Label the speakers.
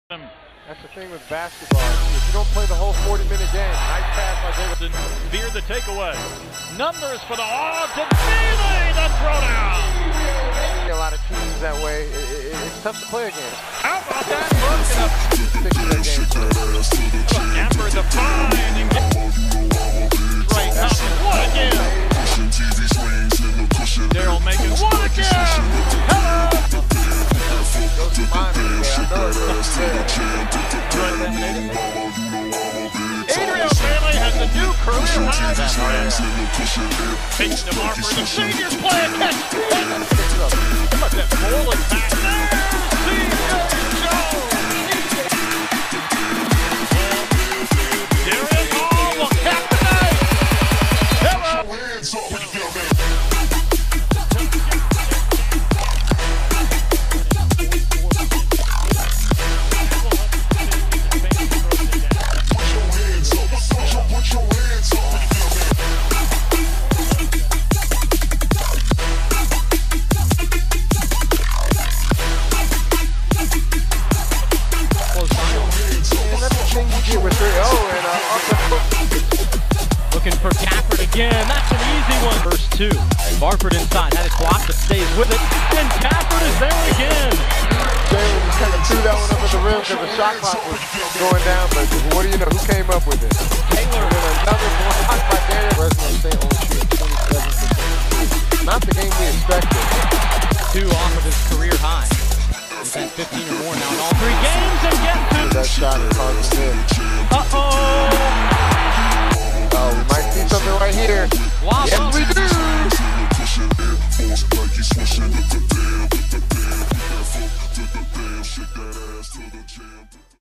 Speaker 1: That's the thing with basketball. If you don't play the whole 40-minute game, nice pass by David.
Speaker 2: Veer the takeaway. Numbers for the to Neely, the throwdown.
Speaker 1: A lot of teams that way. It's tough to play against.
Speaker 2: How about that look? Amber the find and get right up. What again? Daryl making one again. Hello. Adriel Bailey has a new career high. Takes DeMar for the seniors play a catch. How about that bowling pass there? Darius Hall will cap the night. Hello.
Speaker 3: Looking for Gafford again. That's an easy one. First two. Barford inside. Had it blocked, but stays with it. And Gafford is there again.
Speaker 1: Jalen just kind of threw that one up at the rim because the shot clock was going down. But what do you know? Who came up with it? Taylor. And then another block by Daniel. Fresno State only shooting 27%. Not the game we expected.
Speaker 3: 2 off of his career high. He's had 15 or more now in all 3 games. And gets to
Speaker 1: that shot is hard to miss. Oh, we might see something right here. Yes, we do.